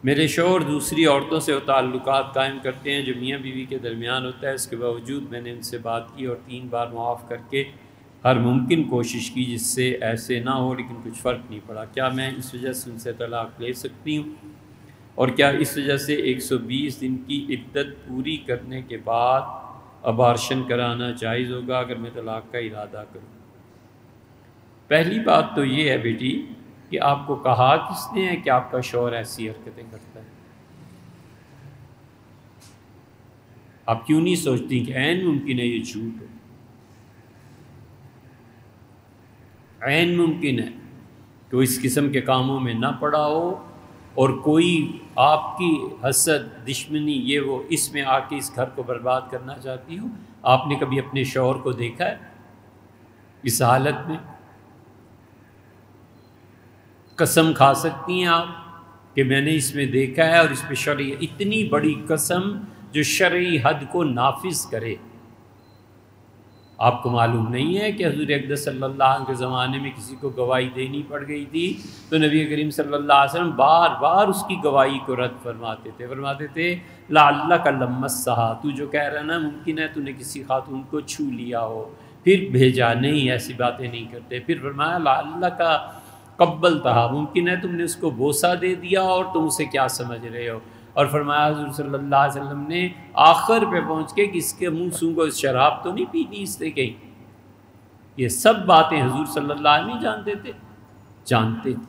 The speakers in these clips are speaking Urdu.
میرے شوہر دوسری عورتوں سے وہ تعلقات قائم کرتے ہیں جو میاں بیوی کے درمیان ہوتا ہے، اس کے باوجود میں نے ان سے بات کی اور 3 بار معاف کر کے ہر ممکن کوشش کی جس سے ایسے نہ ہو، لیکن کچھ فرق نہیں پڑا۔ کیا میں اس وجہ سے ان سے طلاق لے سکتی ہوں؟ اور کیا اس وجہ سے 120 دن کی عدت پوری کرنے کے بعد ابارشن کرانا جائز ہوگا اگر میں طلاق کا ارادہ کروں؟ پہلی بات تو یہ ہے بیٹی کہ آپ کو کہا کس نے ہے کہ آپ کا شوہر ایسی حرکتیں کرتا ہے؟ آپ کیوں نہیں سوچتی کہ عین ممکن ہے یہ جھوٹ ہو؟ عین ممکن ہے کہ وہ اس قسم کے کاموں میں نہ پڑا ہو اور کوئی آپ کی حسد، دشمنی، یہ وہ اس میں آ کے اس گھر کو برباد کرنا چاہتی ہو۔ آپ نے کبھی اپنے شوہر کو دیکھا ہے اس حالت میں؟ قسم کھا سکتی ہیں آپ کہ میں نے اس میں دیکھا ہے، اور اس پہ شرعی اتنی بڑی قسم جو شرعی حد کو نافذ کرے؟ آپ کو معلوم نہیں ہے کہ حضور اقدس صلی اللہ علیہ وسلم کے زمانے میں کسی کو گواہی دینی پڑ گئی تھی تو نبی کریم صلی اللہ علیہ وسلم بار بار اس کی گواہی کو رد فرماتے تھے لعلک لمسھا، تو جو کہہ رہا نا ممکن ہے تو نے کسی خاتون کو چھو لیا ہو، پھر بھیجا نہیں، ایسی باتیں نہیں کرتے۔ پھر فرمایا لعلک قبلتھا، ممکن ہے تم نے اس کو بوسہ دے دیا اور تم اسے کیا سمجھ رہے ہو۔ اور فرمایا حضور صلی اللہ علیہ وسلم نے آخر پہ پہنچ کے کہ اس کے منہ سونگھو شراب تو نہیں پی دی اس نے کہیں۔ یہ سب باتیں حضور صلی اللہ علیہ وسلم نہیں جانتے تھے؟ جانتے تھے،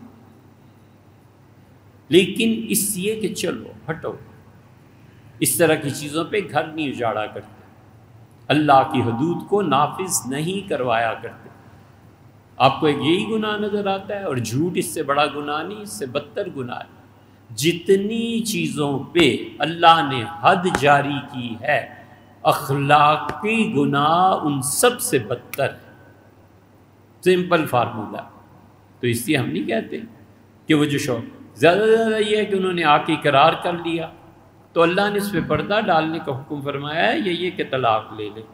لیکن اس لیے کہ چلو ہٹو، اس طرح کی چیزوں پہ گھر نہیں اجاڑا کرتے، اللہ کی حدود کو نافذ نہیں کروایا کرتے۔ آپ کو ایک یہی گناہ نظر آتا ہے، اور جھوٹ اس سے بڑا گناہ نہیں، اس سے بدتر گناہ ہے۔ جتنی چیزوں پہ اللہ نے حد جاری کی ہے، اخلاقی گناہ ان سب سے بدتر ہے۔ Simple formula. تو اس لیے ہم نہیں کہتے کہ وہ جو شوہر زیادہ سے زیادہ یہ ہے کہ انہوں نے آ کے اقرار کر لیا تو اللہ نے اس پہ پردہ ڈالنے کا حکم فرمایا ہے، یہ کہ طلاق لے لے۔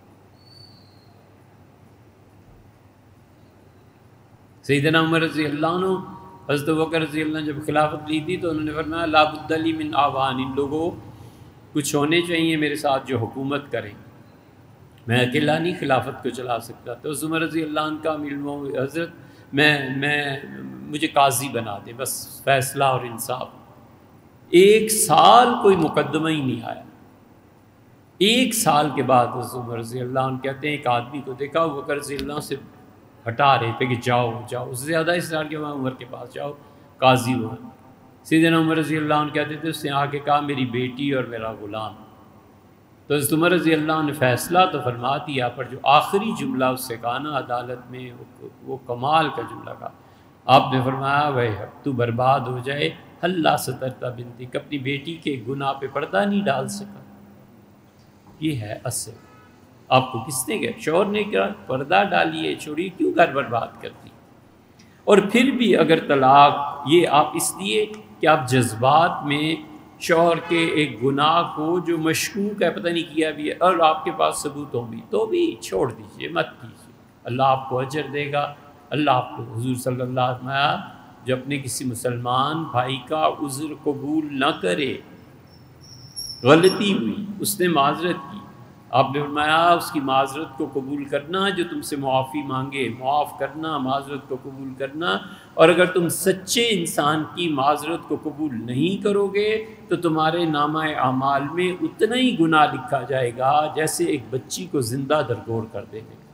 سیدنا عمر رضی اللہ عنہ، حضرت ابوبکر رضی اللہ عنہ جب خلافت لی تھی تو انہوں نے فرمایا لا بد لی من آوان، ان لوگوں کچھ ہونے چاہیے میرے ساتھ جو حکومت کریں، میں اکیلا نہیں خلافت کو چلا سکتا۔ تو عمر رضی اللہ عنہ کا حضرت مجھے قاضی بنا دیں، بس فیصلہ اور انصاف۔ 1 سال کوئی مقدمہ ہی نہیں آیا۔ 1 سال کے بعد حضرت عمر رضی اللہ عنہ کہتے ہیں ایک آدمی کو دیکھا ابوبکر رضی اللہ عنہ سے ہٹا رہے تھے کہ جاؤ اس سے زیادہ اصرار کے وہاں عمر کے پاس جاؤ، قاضی وہاں۔ سیدنا عمر رضی اللہ عنہ کہتے تھے، اس نے آ کے کہا میری بیٹی اور میرا غلام۔ تو حضرت عمر رضی اللہ عنہ نے فیصلہ تو فرما دیا، پر جو آخری جملہ اس سے کہا نا عدالت میں، وہ کمال کا جملہ کہا۔ آپ نے فرمایا وہ تو برباد ہو جائے، اللہ سترتا بنتک، اپنی بیٹی کے گناہ پہ پردہ نہیں ڈال سکا۔ یہ ہے اصل۔ آپ کو کس نے کہا؟ شوہر نے کہا پردہ ڈالیے، چھوڑیے، کیوں گھر برباد کرتی؟ اور پھر بھی اگر طلاق، یہ آپ اس لیے کہ آپ جذبات میں شوہر کے ایک گناہ کو جو مشکوک ہے، پتہ نہیں کیا بھی ہے، اور آپ کے پاس ثبوت ہوں بھی تو بھی چھوڑ دیجئے، مت کیجیے، اللہ آپ کو اجر دے گا۔ اللہ آپ کو، حضور صلی اللہ علیہ وسلم جو اپنے کسی مسلمان بھائی کا عذر قبول نہ کرے، غلطی ہوئی، اس نے معذرت کی، آپ نے فرمایا اس کی معذرت کو قبول کرنا، جو تم سے معافی مانگے معاف کرنا، معذرت کو قبول کرنا، اور اگر تم سچے انسان کی معذرت کو قبول نہیں کرو گے تو تمہارے نامہ اعمال میں اتنا ہی گناہ لکھا جائے گا جیسے ایک بچی کو زندہ درگور کر دینے کا۔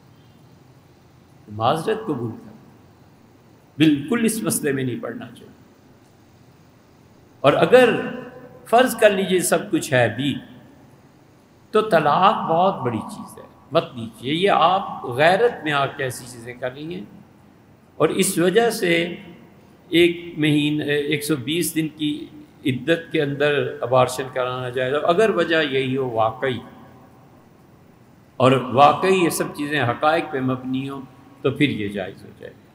معذرت قبول کر، بالکل اس مسئلے میں نہیں پڑنا چاہیے۔ اور اگر فرض کر لیجئے سب کچھ ہے بھی تو طلاق بہت بڑی چیز ہے، مت لیجیے۔ یہ آپ غیرت میں آ کے ایسی چیزیں کر رہی ہیں، اور اس وجہ سے 120 دن کی عدت کے اندر ابارشن کرانا جائے گا اگر وجہ یہی ہو واقعی، اور واقعی یہ سب چیزیں حقائق پہ مبنی ہوں تو پھر یہ جائز ہو جائے گا۔